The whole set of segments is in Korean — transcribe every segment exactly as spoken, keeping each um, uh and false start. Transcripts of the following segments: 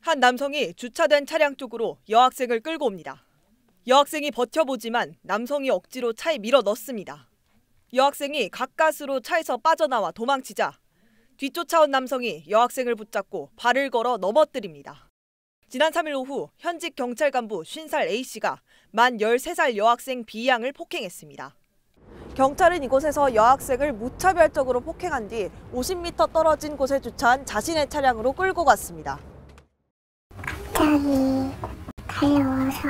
한 남성이 주차된 차량 쪽으로 여학생을 끌고 옵니다. 여학생이 버텨보지만 남성이 억지로 차에 밀어 넣습니다. 여학생이 가까스로 차에서 빠져나와 도망치자 뒤쫓아온 남성이 여학생을 붙잡고 발을 걸어 넘어뜨립니다. 지난 삼 일 오후 현직 경찰 간부 쉰 살 A씨가 만 열세 살 여학생 B양을 폭행했습니다. 경찰은 이곳에서 여학생을 무차별적으로 폭행한 뒤 오십 미터 떨어진 곳에 주차한 자신의 차량으로 끌고 갔습니다. 갑자기 달려와서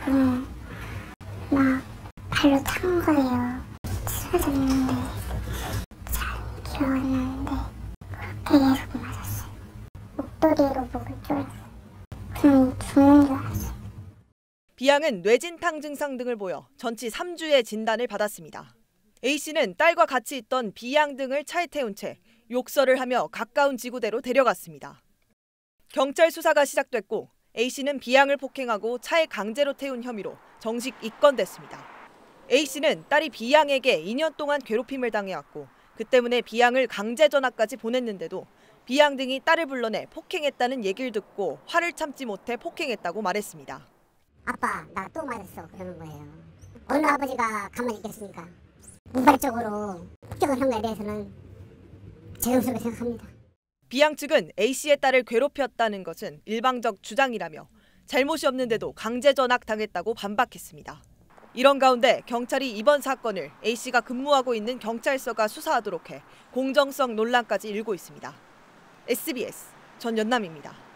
막 발로 찬 거예요. 쓰러졌는데 잘 기억 안 나는데 그렇게 계속 맞았어요. 목도리로 목을 쪼였어요. 그냥 죽는 줄 알았어요. B양은 뇌진탕 증상 등을 보여 전치 삼 주의 진단을 받았습니다. A씨는 딸과 같이 있던 B양 등을 차에 태운 채 욕설을 하며 가까운 지구대로 데려갔습니다. 경찰 수사가 시작됐고 A씨는 B양을 폭행하고 차에 강제로 태운 혐의로 정식 입건됐습니다. A씨는 딸이 B양에게 이 년 동안 괴롭힘을 당해왔고 그 때문에 B양을 강제 전학까지 보냈는데도 B양 등이 딸을 불러내 폭행했다는 얘기를 듣고 화를 참지 못해 폭행했다고 말했습니다. 아빠, 나 또 맞았어. 그러는 거예요. 어느 아버지가 가만히 있겠습니까? 우발적으로 폭행을 한 거에 대해서는 죄송스럽게 생각합니다. B양 측은 A씨의 딸을 괴롭혔다는 것은 일방적 주장이라며 잘못이 없는데도 강제 전학 당했다고 반박했습니다. 이런 가운데 경찰이 이번 사건을 A씨가 근무하고 있는 경찰서가 수사하도록 해 공정성 논란까지 일고 있습니다. 에스비에스 전연남입니다.